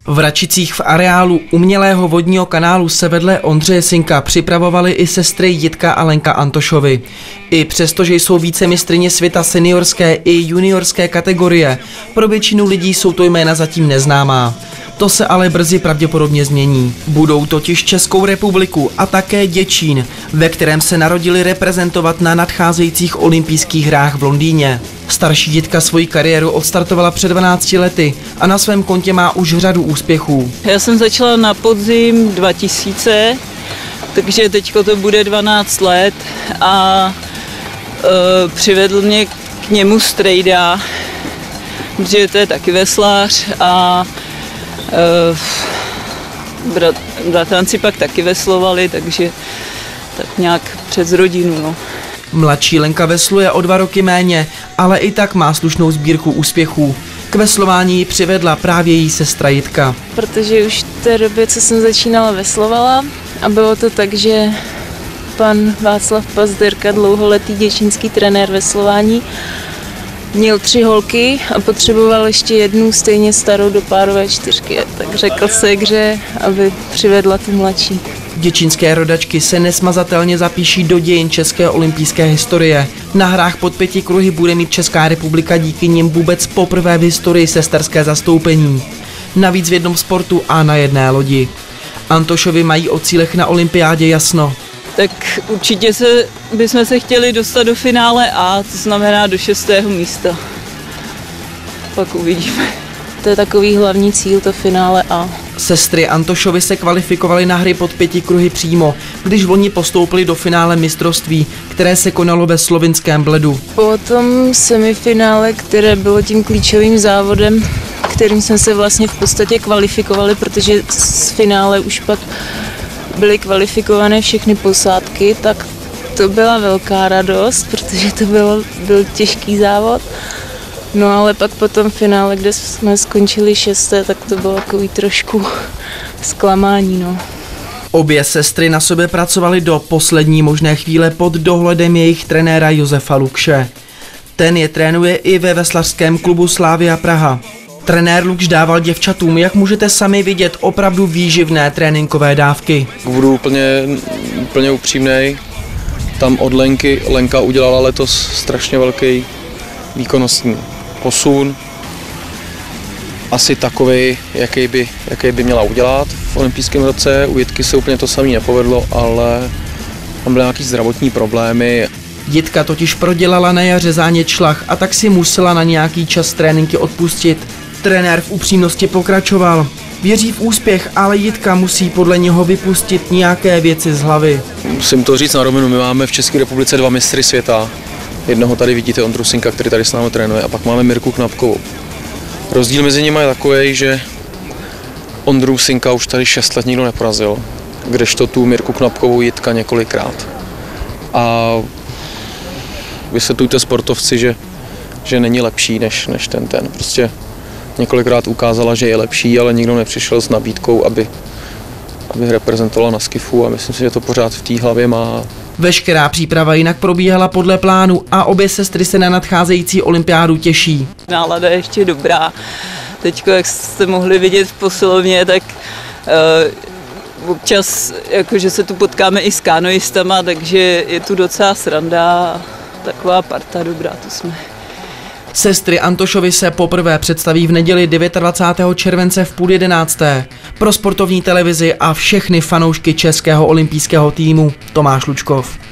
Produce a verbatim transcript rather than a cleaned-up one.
V Račicích v areálu umělého vodního kanálu se vedle Ondřeje Sinka připravovaly i sestry Jitka a Lenka Antošovy. I přesto, že jsou vícemistryně světa seniorské i juniorské kategorie, pro většinu lidí jsou to jména zatím neznámá. To se ale brzy pravděpodobně změní. Budou totiž Českou republiku a také Děčín, ve kterém se narodili, reprezentovat na nadcházejících olympijských hrách v Londýně. Starší Jitka svoji kariéru odstartovala před dvanácti lety a na svém kontě má už řadu úspěchů. Já jsem začala na podzim dva tisíce, takže teďko to bude dvanáct let a e, přivedl mě k němu strejda, protože to je taky veslář a e, brat, bratranci pak taky veslovali, takže tak nějak přes rodinu. No. Mladší Lenka vesluje o dva roky méně, ale i tak má slušnou sbírku úspěchů. K veslování ji přivedla právě její sestra Jitka. Protože už v té době, co jsem začínala, veslovala a bylo to tak, že pan Václav Pazderka, dlouholetý děčínský trenér veslování, měl tři holky a potřeboval ještě jednu stejně starou do párové čtyřky. Tak řekl ségře, aby přivedla tu mladší. Děčínské rodačky se nesmazatelně zapíší do dějin české olympijské historie. Na hrách pod pěti kruhy bude mít Česká republika díky nim vůbec poprvé v historii sesterské zastoupení. Navíc v jednom sportu a na jedné lodi. Antošovi mají o cílech na olympiádě jasno. Tak určitě se, bychom se chtěli dostat do finále A, to znamená do šestého místa. Pak uvidíme. To je takový hlavní cíl, to finále A. Sestry Antošovy se kvalifikovaly na hry pod pěti kruhy přímo, když loni postoupili do finále mistrovství, které se konalo ve slovinském Bledu. Po tom semifinále, které bylo tím klíčovým závodem, kterým jsme se vlastně v podstatě kvalifikovali, protože z finále už pak byly kvalifikované všechny posádky, tak to byla velká radost, protože to bylo, byl těžký závod. No ale pak po tom finále, kde jsme skončili šesté, tak to bylo takový trošku zklamání, no. Obě sestry na sobě pracovaly do poslední možné chvíle pod dohledem jejich trenéra Josefa Lukše. Ten je trénuje i ve veslařském klubu Slavia Praha. Trenér Lukš dával děvčatům, jak můžete sami vidět, opravdu výživné tréninkové dávky. Budu úplně, úplně upřímnej. Tam od Lenky, Lenka udělala letos strašně velký výkonnostní posun. Asi takový, jaký by, jaký by měla udělat v olympijském roce. U Jitky se úplně to samé nepovedlo, ale tam byly nějaké zdravotní problémy. Jitka totiž prodělala na jaře zánět šlach a tak si musela na nějaký čas tréninky odpustit. Trenér v upřímnosti pokračoval. Věří v úspěch, ale Jitka musí podle něho vypustit nějaké věci z hlavy. Musím to říct na rovinu, my máme v České republice dva mistry světa. Jednoho tady vidíte, Ondru Sinka, který tady s námi trénuje, a pak máme Mirku Knapkovou. Rozdíl mezi nimi je takový, že Ondru Sinka už tady šest let nikdo neporazil, kdežto tu Mirku Knapkovou Jitka několikrát. A vysvětlujte sportovci, že, že není lepší než, než ten ten. Prostě několikrát ukázala, že je lepší, ale nikdo nepřišel s nabídkou, aby, aby reprezentovala na skifu, a myslím si, že to pořád v té hlavě má. Veškerá příprava jinak probíhala podle plánu a obě sestry se na nadcházející olympiádu těší. Nálada je ještě dobrá. Teď, jak jste mohli vidět v posilovně, tak uh, občas jakože se tu potkáme i s kanoistama, takže je tu docela sranda, taková parta dobrá, to jsme. Sestry Antošovy se poprvé představí v neděli dvacátého devátého července v půl jedenácté. Pro sportovní televizi a všechny fanoušky českého olympijského týmu Tomáš Lučkov.